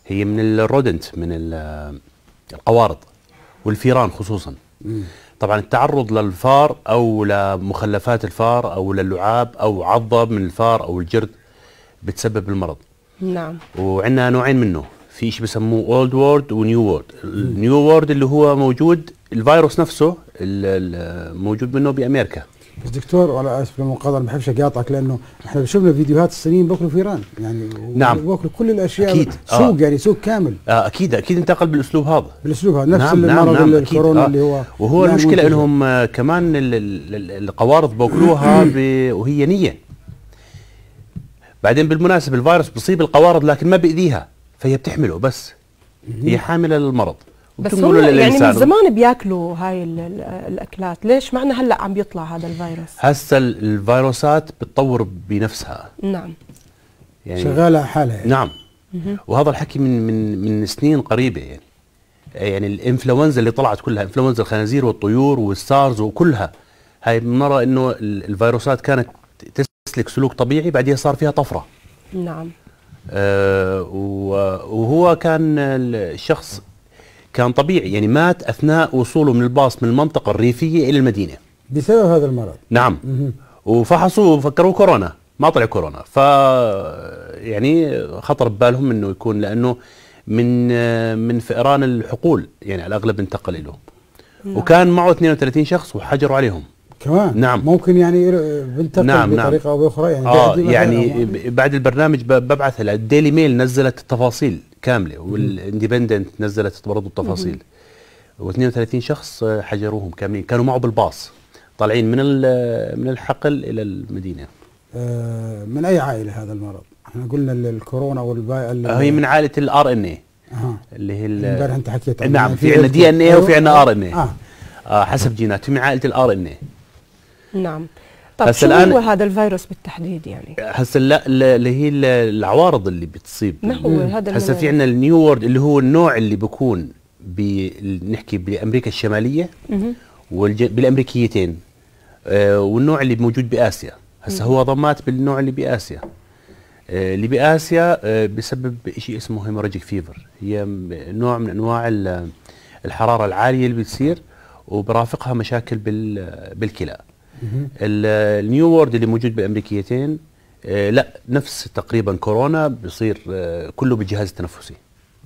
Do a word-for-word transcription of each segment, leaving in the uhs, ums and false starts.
هي من الرودنت، من ال- القوارض والفيران خصوصا. مم. طبعا التعرض للفار او لمخلفات الفار او للعاب او عضه من الفار او الجرد بتسبب المرض. نعم. وعندنا نوعين منه، في شيء بسموه اولد وورد ونيو وورد. النيو وورد اللي هو موجود الفيروس نفسه ال- ال- موجود منه بامريكا. بس دكتور وانا اسف للمقاطعه، ما بحبش اقاطعك، لانه احنا شفنا فيديوهات الصينيين بياكلوا فيران يعني، نعم. بياكلوا كل الاشياء. أكيد. سوق آه. يعني سوق كامل. آه اكيد اكيد انتقل بالاسلوب هذا، بالاسلوب هذا نفس نعم المرض نعم اللي أكيد. الكورونا آه. اللي هو وهو يعني المشكله منتشر. انهم آه، كمان ال- ال- ال- القوارض بوكلوها ب- وهي نيه. بعدين بالمناسبه الفيروس بيصيب القوارض لكن ما بيأذيها، فهي بتحمله بس، هي حامله للمرض. بس وبتنقله هم يعني للإنسان. من زمان بياكلوا هاي ال- ال- الاكلات، ليش معنا هلا عم بيطلع هذا الفيروس؟ هسه ال- الفيروسات بتطور بنفسها نعم. يعني. شغاله على حالها يعني. نعم. وهذا الحكي من من من سنين قريبه يعني. يعني الانفلونزا اللي طلعت كلها، انفلونزا الخنازير والطيور والسارز وكلها، هاي بنرى انه ال- الفيروسات كانت تسلك سلوك طبيعي بعدين صار فيها طفره. نعم. آه و- وهو كان الشخص كان طبيعي يعني، مات اثناء وصوله من الباص من المنطقه الريفيه الى المدينه بسبب هذا المرض. نعم. مهم. وفحصوه وفكروا كورونا، ما طلع كورونا. ف يعني خطر ببالهم انه يكون، لانه من من فئران الحقول يعني على الاغلب انتقل له. نعم. وكان معه اثنين وثلاثين شخص وحجروا عليهم كمان نعم. ممكن يعني بنتقل نعم نعم. بطريقه او باخرى يعني. اه دي مثلاً يعني أو- ب- بعد البرنامج ب- ببعث لها الديلي ميل، نزلت التفاصيل كامله، والاندبندنت نزلت برضه التفاصيل. واثنين وثلاثين شخص آه، حجروهم كاملين، كانوا معه بالباص طالعين من ال- من الحقل الى المدينه. آه، من اي عائله هذا المرض؟ احنا قلنا ال- الكورونا والباقي هي من عائله الار ان اي اها اللي هي ال- امبارح انت حكيت عنها. نعم، يعني في عندنا دي ان اي وفي عندنا ار ان اي اه آه حسب جينات، من عائله الار ان اي. نعم. طب هسا شو الآن- هو هذا الفيروس بالتحديد يعني؟ هسه لا لا- اللي هي ال- العوارض اللي بتصيب. ما هو هذا هسه اللي في عندنا النيو وورد اللي هو النوع اللي بيكون نحكي بامريكا الشماليه مهم. والج... بالامريكيتين، آه والنوع اللي موجود باسيا. هسه هو ضمات بالنوع اللي باسيا. آه اللي باسيا آه بسبب شيء اسمه هيموراجيك فيفر، هي م- نوع من انواع ال- الحراره العاليه اللي بتصير وبرافقها مشاكل بال... بالكلى. مهم. ال- النيو وورد اللي موجود بالامريكيتين آه لا نفس تقريبا كورونا، بيصير آه كله بالجهاز التنفسي.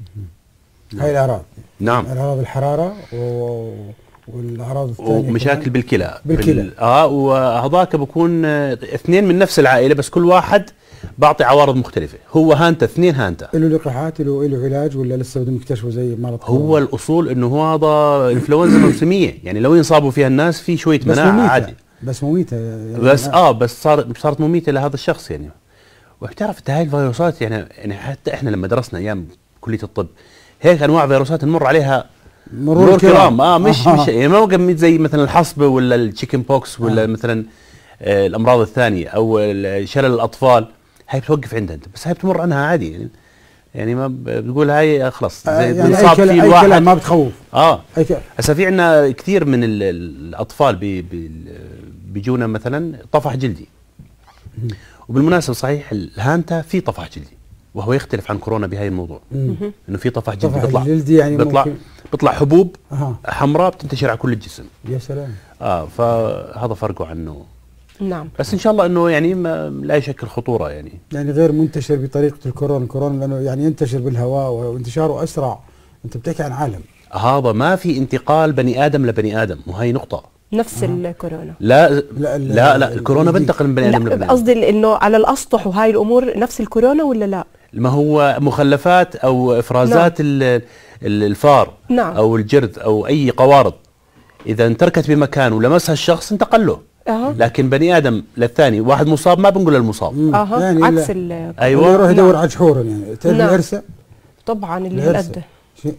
هاي الاعراض. نعم. اعراض الحراره و... والاعراض الثانيه ومشاكل كمان. بالكلى. بالكلى. بال... اه وهذاك بكون آه اثنين من نفس العائله، بس كل واحد بعطي عوارض مختلفه. هو هانتا، اثنين هانتا. له لقاحات، له له علاج، ولا لسه بدهم يكتشفوا زي مرض هو كورونا؟ الاصول انه هو هذا انفلونزا موسميه، يعني لو ينصابوا فيها الناس في شويه بس مناعه مميتة. عادي. بس مميتة يعني. بس اه بس صارت صارت مميته لهذا الشخص يعني. وبتعرف انت هاي الفيروسات يعني يعني حتى احنا لما درسنا ايام كليه الطب، هيك انواع فيروسات نمر عليها مرور كرام. اه مش آه. مش يعني ما قميت زي مثلا الحصبه ولا التشيكن بوكس ولا آه. مثلا آه الامراض الثانيه او ال- شلل الاطفال، هاي بتوقف عندها انت، بس هاي بتمر عنها عادي يعني. يعني ما ب- بتقول هاي خلص آه، زي يعني اي بنصاب كلام، فيه اي الواحد. كلام ما بتخوف. اه اي كلام. هسه في عندنا كثير من ال- ال- الاطفال بي بي بيجونا مثلا طفح جلدي. وبالمناسبه صحيح الهانتا في طفح جلدي، وهو يختلف عن كورونا بهاي الموضوع، مم. انه في طفح جلدي طفح بيطلع الجلدي يعني بيطلع ممكن. بيطلع حبوب اها حمراء بتنتشر على كل الجسم. يا سلام. اه فهذا فرقه عنه، نعم. بس ان شاء الله انه يعني ما لا يشكل خطوره يعني. يعني غير منتشر بطريقه الكورونا، الكورونا لانه يعني ينتشر بالهواء وانتشاره اسرع. انت بتحكي عن عالم. هذا ما في انتقال بني ادم لبني ادم، وهي نقطه. نفس الكورونا. لا لا لا ال- لا, لا ال- الكورونا ال- بنتقل من بني ادم لا لبني ادم. قصدي انه على الاسطح وهاي الامور نفس الكورونا ولا لا؟ ما هو مخلفات او افرازات ال- ال- الفار نعم. او الجرد او اي قوارض اذا انتركت بمكان ولمسها الشخص انتقل له. اها. لكن بني ادم للثاني، واحد مصاب ما بنقول للمصاب. مم. اها يعني عكس لا- ال أيوة. يروح يدور نعم. على جحور يعني. تعرف نعم. العرسه؟ طبعا اللي العرسة. هالقد شيء-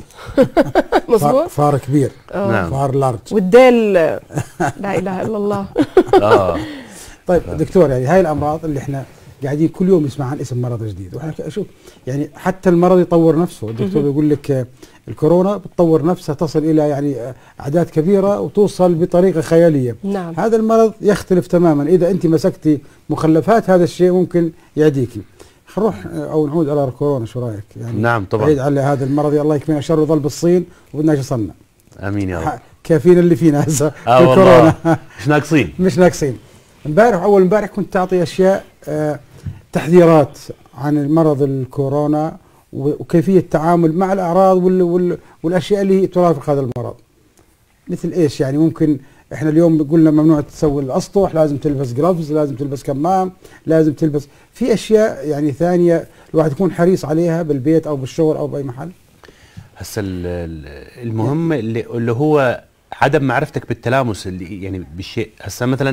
مظبوط. فار- فار كبير. آه. نعم. فار لارج. والديل لا اله الا الله. اه طيب دكتور، يعني هاي الامراض اللي احنا قاعدين كل يوم نسمع عن اسم مرض جديد، واحنا ك- شوف يعني حتى المرض يطور نفسه. الدكتور بيقول لك آه، الكورونا بتطور نفسها تصل الى يعني آه، اعداد كبيره وتوصل بطريقه خياليه. نعم. هذا المرض يختلف تماما، اذا انت مسكتي مخلفات هذا الشيء ممكن يعديكي. نروح او نعود على الكورونا، شو رايك؟ يعني نعم طبعا. بعيد على هذا المرض، الله يكفينا شر يظل بالصين وبدناش يصلنا. امين يا رب. كافينا اللي فينا هسه اه والله مش ناقصين مش ناقصين. امبارح اول امبارح كنت تعطي اشياء آه تحذيرات عن المرض الكورونا وكيفيه التعامل مع الاعراض وال وال والاشياء اللي ترافق هذا المرض. مثل ايش يعني؟ ممكن احنا اليوم قلنا ممنوع تسوي الاسطح، لازم تلبس جلافز، لازم تلبس كمام، لازم تلبس في اشياء يعني ثانيه الواحد يكون حريص عليها بالبيت او بالشغل او باي محل. هسه المهم اللي, اللي هو عدم معرفتك بالتلامس اللي يعني بالشيء. هسه مثلا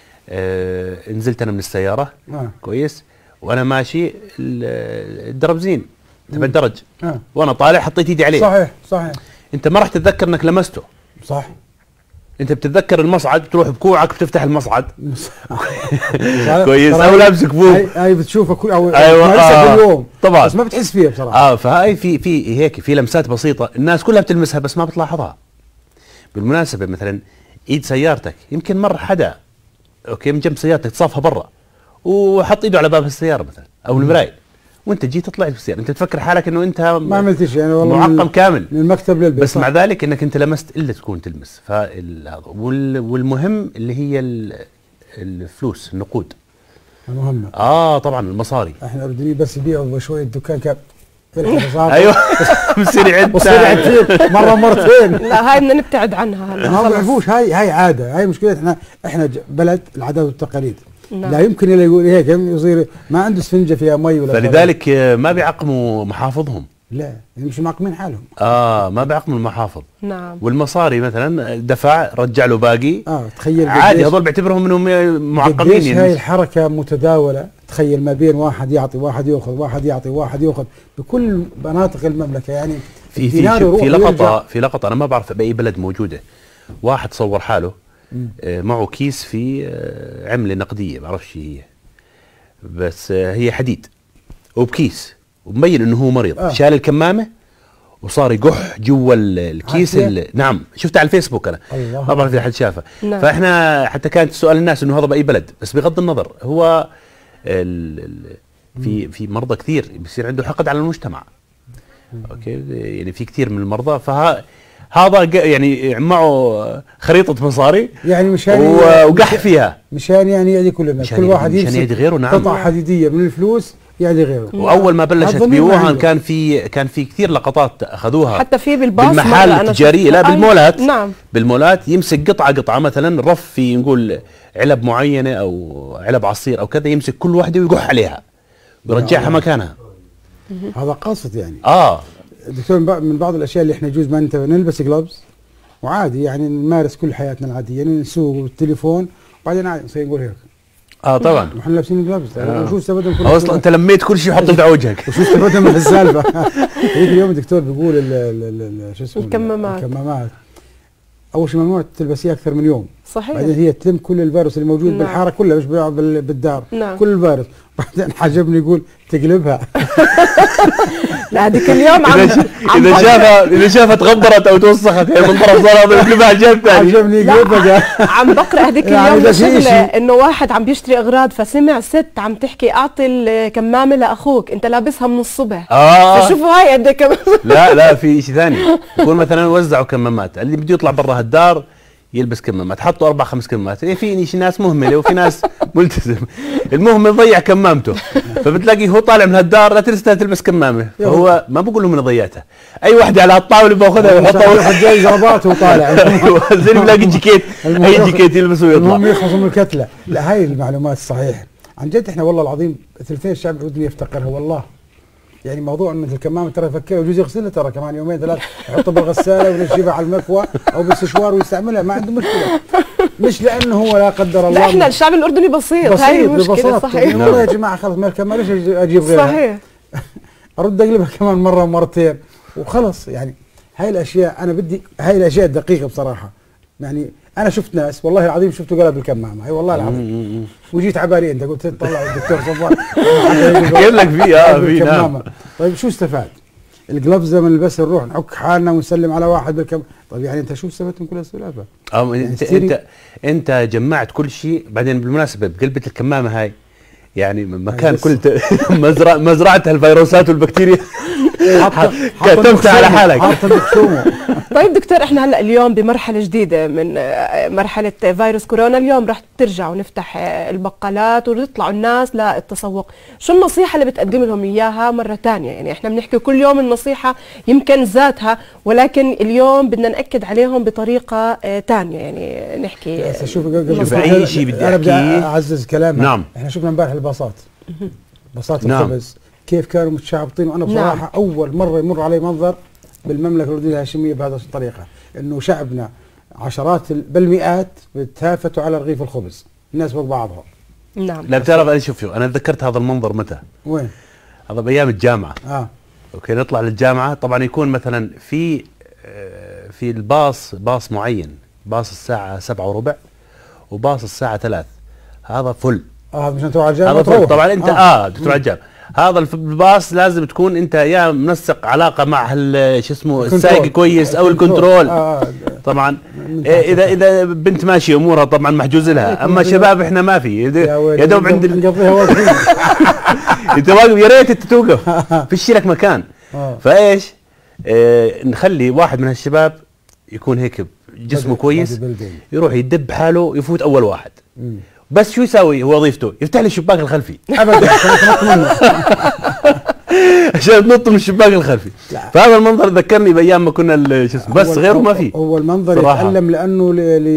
آه نزلت انا من السياره آه. كويس، وانا ماشي الدرب زين تبع الدرج آه. وانا طالع حطيت ايدي عليه. صحيح صحيح. انت ما راح تتذكر انك لمسته. صح. انت بتتذكر المصعد، بتروح بكوعك بتفتح المصعد كويس، او لابس كفوف. هاي, هاي بتشوفها كل او ايوه آه كل يوم طبعا، بس ما بتحس فيها بصراحه. اه فهاي في في هيك في لمسات بسيطه الناس كلها بتلمسها بس ما بتلاحظها. بالمناسبه مثلا ايد سيارتك، يمكن مر حدا اوكي من جنب سيارتك تصافها برا وحط ايده على باب السياره مثلا او المرايه، وانت جيت تطلع بالسياره، انت تفكر حالك انه انت ما عملت شيء يعني والله معقم كامل من المكتب للبيت، بس صح. مع ذلك انك انت لمست الا تكون تلمس. والمهم اللي هي الفلوس، النقود المهمه. اه طبعا المصاري. احنا اردنيين بس يبيعوا شويه دكان كاب ايوه بصير عد مره مرتين. لا هاي بدنا نبتعد عنها هلا، ما بيعرفوش. هاي هاي عاده، هاي مشكله. احنا احنا بلد العادات والتقاليد. نعم. لا يمكن اللي يقول هيك يصير ما عنده اسفنجه فيها مي ولا، فلذلك ما بيعقموا محافظهم. لا يعني مش معقمين حالهم. اه ما بيعقموا المحافظ. نعم. والمصاري مثلا دفع رجع له باقي. اه تخيل عادي، هذول بيعتبرهم انهم معقمين. يعني هاي الحركه متداوله، تخيل ما بين واحد يعطي واحد ياخذ، واحد يعطي واحد ياخذ بكل مناطق المملكه. يعني في في في لقطه في لقطه انا ما بعرف باي بلد موجوده، واحد صور حاله آه معه كيس في آه عمله نقديه، ما بعرفش هي، بس آه هي حديد وبكيس ومبين انه هو مريض. آه. شال الكمامه وصار يقح جوا الكيس. نعم شفتها على الفيسبوك انا، ما بعرف اذا حد شافها. نعم. فاحنا حتى كانت سؤال الناس انه هذا باي بلد، بس بغض النظر هو ال ال في في مرضى كثير بيصير عنده حقد على المجتمع. اوكي يعني في كثير من المرضى، فها هذا يعني معه خريطه مصاري يعني مشان وقح فيها، مشان يعني يعدي كل الناس، كل واحد يمسك غيره. نعم. قطعه حديديه من الفلوس يعدي غيره. واول ما بلشت بوهان كان في كان في كثير لقطات اخذوها حتى في بالباص بالمحال التجاريه، لا بالمولات. نعم. بالمولات يمسك قطعه قطعه مثلا رف في نقول علب معينه او علب عصير او كذا، يمسك كل واحده ويقح عليها ويرجعها مكانها. هذا قاصد يعني. اه دكتور، من بعض الاشياء اللي احنا يجوز ما ننتبه، نلبس جلوفز وعادي يعني نمارس كل حياتنا العاديه، يعني نسوق بالتليفون وبعدين عادي نصير نقول هيك. اه طبعا واحنا لابسين جلوفز. آه. وشو استفدنا من كل اصلا انت لميت كل شيء وحطيته على وجهك. وشو استفدنا من السالفه؟ هيك اليوم الدكتور بيقول شو اسمه الكمامات الكمامات اول شيء ممنوع تلبسيها اكثر من يوم. صحيح. بعدين هي تلم كل الفيروس اللي موجود. نعم. بالحاره كلها، مش بالدار. نعم. كل الفيروس. بعدين حجبني يقول تقلبها. لا هذيك اليوم عم اذا شافها اذا شافها تغبرت او توسخت هي من طرف صار يقلبها على الجهه الثانيه. حجبني يقلبها. عم بقرا هذيك اليوم بشغله انه واحد عم بيشتري اغراض، فسمع ست عم تحكي اعطي الكمامه لاخوك انت لابسها من الصبح. اه فشوفوا هاي قد كم. لا لا في شيء ثاني، يكون مثلا وزعوا كمامات، اللي بده يطلع برا الدار يلبس كمامات، حطوا اربع خمس كمامات. في ناس مهمله وفي ناس ملتزم، المهم يضيع كمامته، فبتلاقي هو طالع من هالدار لا تنسى تلبس كمامه، فهو ما بقول لهم انا ضيعتها، اي وحده على الطاوله باخذها ويحطها وياخذ جاي زربات وطالع. زي بلاقي جيكيت، اي جيكيت يلبسه ويطلع. المهم يخلص من الكتله. لا هاي المعلومات الصحيحه عن جد. احنا والله العظيم ثلثين الشعب الاردني يفتقرها والله. يعني موضوع انه الكمامه ترى يفكرها ويجوز يغسلها ترى كمان يومين ثلاث، يحطها بالغساله وينشفها على المكوى او بالسشوار ويستعملها، ما عنده مشكله. مش لانه هو لا قدر الله. لا احنا الشعب الاردني بسيط، بسيط هاي المشكله. صحيح. والله يا جماعه خلص ما الكمامه ليش اجيب غيرها؟ صحيح. ارد اقلبها كمان مره ومرتين وخلص. يعني هاي الاشياء انا بدي، هاي الاشياء الدقيقه بصراحه. يعني انا شفت ناس والله العظيم شفته قلب الكمامه، اي والله العظيم. وجيت على بالي انت قلت طلع الدكتور صفوان كيف لك في اه في نعم. طيب شو استفاد؟ الجلوفز لما نلبسها نروح نعك حالنا ونسلم على واحد بالكم. طيب يعني انت شو استفدت من كل السلافه؟ اه يعني انت انت انت جمعت كل شيء. بعدين بالمناسبه بقلبه الكمامه هاي يعني مكان كل مزرعه مزرعه الفيروسات والبكتيريا كتمت على حالك. طيب دكتور، احنا هلا اليوم بمرحله جديده من مرحله فيروس كورونا، اليوم رح ترجعوا نفتح البقالات ويطلعوا الناس للتسوق، شو النصيحه اللي بتقدم لهم اياها مره ثانيه؟ يعني احنا بنحكي كل يوم النصيحه يمكن ذاتها، ولكن اليوم بدنا ناكد عليهم بطريقه ثانيه، يعني نحكي شوف اي شيء بدي انا بدي اعزز كلامك. نعم. احنا شفنا امبارح الباصات باصات نعم. الخبز كيف كانوا متشعبطين، وانا بصراحه نعم. اول مره يمر علي منظر بالمملكه الاردنيه الهاشميه بهذه الطريقه، انه شعبنا عشرات بل مئات بتهافتوا على رغيف الخبز، الناس فوق بعضها. نعم. لا بتعرف انا شوف انا تذكرت هذا المنظر متى؟ وين؟ هذا بايام الجامعه. اه اوكي، نطلع للجامعه، طبعا يكون مثلا في في الباص باص معين، باص الساعه سبعة وربع وباص الساعه ثلاث، هذا فل. اه مشان تروح على الجامعه. هذا فل طبعا انت اه, آه تروح على الجامعه. هذا الباص لازم تكون انت يا منسق علاقه مع شو اسمه السائق كويس او الكنترول. آه طبعا اذا اذا بنت ماشيه امورها طبعا محجوز لها، اما شباب احنا ما في يا دوب عند نقضيها واقفين. انت واقف يا ريت انت توقف فيش لك مكان. آه. فايش آه نخلي واحد من هالشباب يكون هيك جسمه كويس، يروح يدب حاله يفوت اول واحد. مم. بس شو يسوي هو وظيفته؟ يفتح لي الشباك الخلفي ابدا عشان تنط من الشباك الخلفي. لا. فهذا المنظر ذكرني بايام ما كنا شو اسمه، بس غيره ما في. هو المنظر صراحة. يتألم لانه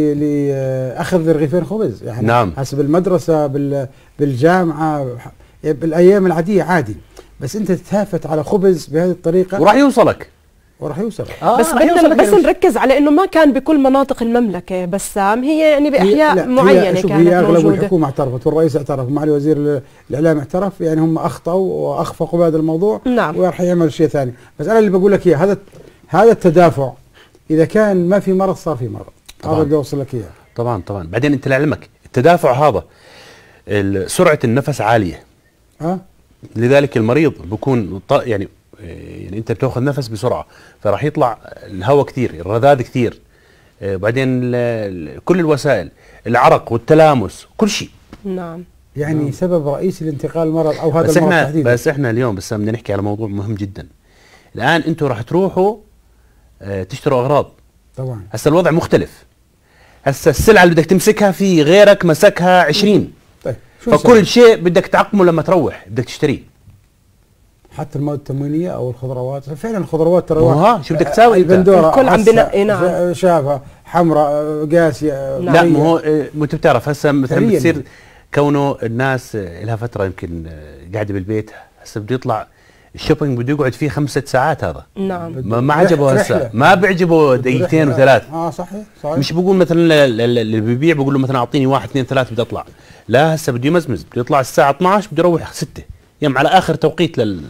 لاخذ رغيفين خبز يعني. نعم. حسب المدرسه بالجامعه بالايام العاديه عادي، بس انت تتهافت على خبز بهذه الطريقه وراح يوصلك وراح يوصل. آه بس بدنا بس نركز على انه ما كان بكل مناطق المملكه بسام، هي يعني باحياء معينه هي كانت هي اغلب موجوده. الحكومه اعترفت والرئيس اعترف ومعالي وزير الاعلام اعترف، يعني هم اخطاوا واخفقوا بهذا الموضوع. نعم. وراح يعمل شيء ثاني، بس انا اللي بقول لك اياه هذا هذا التدافع، اذا كان ما في مرض صار في مرض. هذا بدي اوصل لك اياه. طبعا طبعا. بعدين انت لعلمك التدافع هذا سرعه النفس عاليه. ها؟ لذلك المريض بكون يعني يعني انت بتاخذ نفس بسرعه، فراح يطلع الهواء كثير، الرذاذ كثير، وبعدين كل الوسائل، العرق والتلامس كل شيء. نعم. يعني نعم. سبب رئيسي لانتقال المرض او هذا بس المرض احنا تحديدا. بس احنا اليوم بس بدنا نحكي على موضوع مهم جدا. الان انتم راح تروحوا تشتروا اغراض. طبعا. هسه الوضع مختلف. هسه السلعه اللي بدك تمسكها في غيرك مسكها عشرين. طيب فكل شيء بدك تعقمه لما تروح بدك تشتريه. حتى المواد التموينيه او الخضروات، فعلا الخضروات ترى ها شو بدك تساوي؟ البندوره الكل عم بنقي. نعم. شافها حمراء قاسيه. نعم. لا ما هو انت بتعرف هسه مثلا بتصير كونه الناس لها فتره يمكن قاعده بالبيت، هسه بده يطلع الشوبينج بده يقعد فيه خمس ست ساعات. هذا نعم. ما, ما عجبه هسه، ما بيعجبه دقيقتين وثلاث. اه صحيح صحيح. مش بقول مثلا اللي بيبيع بقول له مثلا اعطيني واحد اثنين ثلاث بدي اطلع، لا هسه بده يمزمز، بده يطلع الساعه اثني عشر بده يروح ستة، يعني على اخر توقيت لل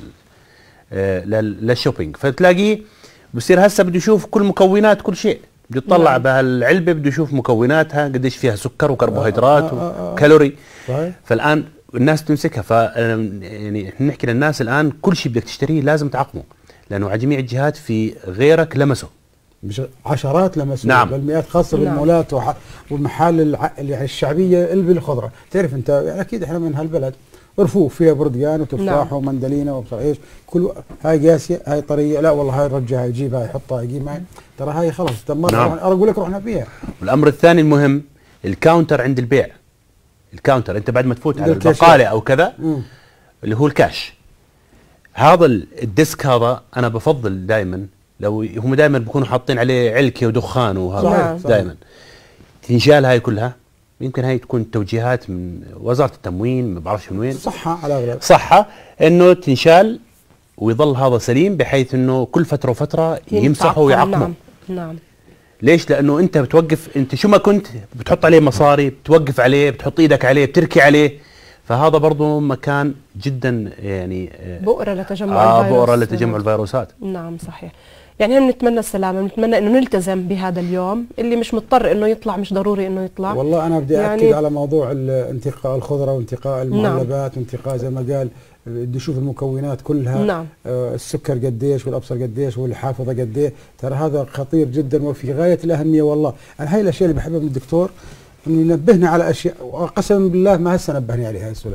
للشوبينج. فتلاقيه بصير هسه بده يشوف كل مكونات كل شيء، بده يطلع نعم. بهالعلبه بده يشوف مكوناتها قديش فيها سكر وكربوهيدرات آه آه آه وكالوري. صحيح. فالان الناس تمسكها، ف يعني نحكي للناس الان كل شيء بدك تشتريه لازم تعقمه، لانه على جميع الجهات في غيرك لمسه، مش عشرات لمسه. نعم. بل مئات، خاصه نعم. بالمولات والمحال الع... يعني الشعبيه اللي بالخضره. تعرف انت يعني اكيد احنا من هالبلد رفوف فيها بردقان وتفاح نعم. ومندلينه وابصر ايش، كل هاي قاسيه هاي طريه، لا والله هاي رجعها يجيبها يحطها يجيب معي، ترى هاي خلص تمر. نعم. انا اقول لك رحنا فيها. والامر الثاني المهم الكاونتر عند البيع. الكاونتر انت بعد ما تفوت على البقاله او كذا مم. اللي هو الكاش، هذا الديسك هذا انا بفضل دائما، لو هم دائما بيكونوا حاطين عليه علكه ودخان وهذا دائما تنشال هاي كلها. يمكن هاي تكون توجيهات من وزاره التموين ما بعرفش من وين، صحه على اغلب صحه انه تنشال ويظل هذا سليم، بحيث انه كل فتره وفتره يمسحه ويعقمه. نعم نعم. ليش؟ لانه انت بتوقف، انت شو ما كنت بتحط عليه مصاري، بتوقف عليه، بتحط ايدك عليه، بتركي عليه، فهذا برضه مكان جدا يعني بؤره لتجمع آه الفيروس. بؤره لتجمع الفيروسات. نعم صحيح. يعني احنا بنتمنى السلامه، بنتمنى انه نلتزم بهذا اليوم، اللي مش مضطر انه يطلع مش ضروري انه يطلع. والله انا بدي يعني اكد على موضوع انتقاء الخضره وانتقاء المعلبات. نعم. وانتقاء زي ما قال بدي اشوف المكونات كلها. نعم. آه السكر قديش والابصر قديش والحافظه قديش، ترى هذا خطير جدا وفي غايه الاهميه. والله انا هاي الاشياء اللي بحبها من الدكتور، انه ينبهنا على اشياء، وقسما بالله ما هسه نبهني عليها هاي السلافه.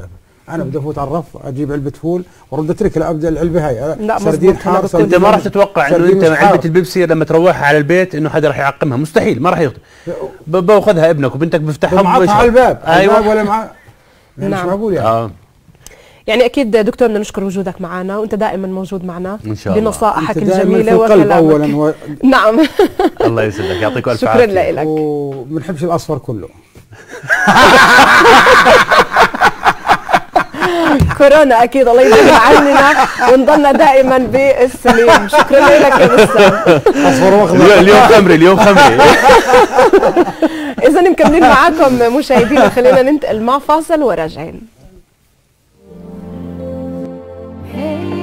انا بدي افوت على الرف اجيب علبه فول وارد اتركها ابدا العلبه هاي لا سردين مظبوط. حار انت ما راح تتوقع انه انت علبه البيبسي لما تروحها على البيت انه حدا راح يعقمها، مستحيل، ما راح ياخذ. باخذها ابنك وبنتك بيفتحها معطها على الباب. ايوه ولا مع يعني نعم. مش معقول يعني. اه يعني اكيد دكتور بدنا نشكر وجودك معنا، وانت دائما موجود معنا ان شاء الله بنصائحك أنت دائماً الجميله في القلب وكلامك. اولا و... نعم. الله يسعدك، يعطيك الف شكرا عافيه. لك. وبنحبش الاصفر كله. كورونا اكيد الله يبعد عننا ونضلنا دائما بالسليم. شكرا لك يا بسام. اصفر واخضر. اليوم خمري، اليوم خمري. اذا مكملين معاكم مشاهدينا، خلينا ننتقل مع فاصل وراجعين.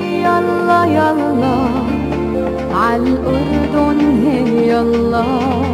يلا يلا عالأردن، هي يلا